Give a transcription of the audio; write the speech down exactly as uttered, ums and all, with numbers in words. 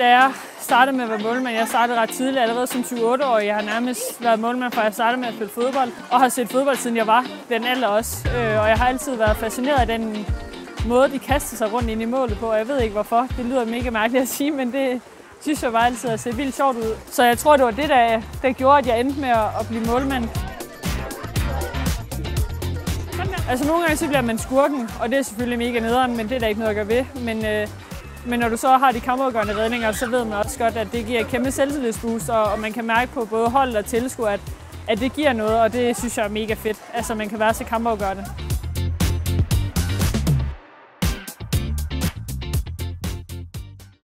Da jeg startede med at være målmand, jeg startede ret tidligt, allerede som syv otte år. Jeg har nærmest været målmand, fra jeg startede med at spille fodbold, og har set fodbold, siden jeg var den alder også. Og jeg har altid været fascineret af den måde, de kaster sig rundt ind i målet på, og jeg ved ikke hvorfor. Det lyder mega mærkeligt at sige, men det synes jeg bare altid at se vildt sjovt ud. Så jeg tror, det var det, der, der gjorde, at jeg endte med at blive målmand. Altså nogle gange så bliver man skurken, og det er selvfølgelig mega nederen, men det er der ikke noget at gøre ved. Men, øh, men når du så har de kampafgørende redninger, så ved man også godt, at det giver et kæmpe selvtillidsboost, og, og man kan mærke på både hold og tilskuer, at, at det giver noget, og det synes jeg er mega fedt. Altså man kan være så kampafgørende.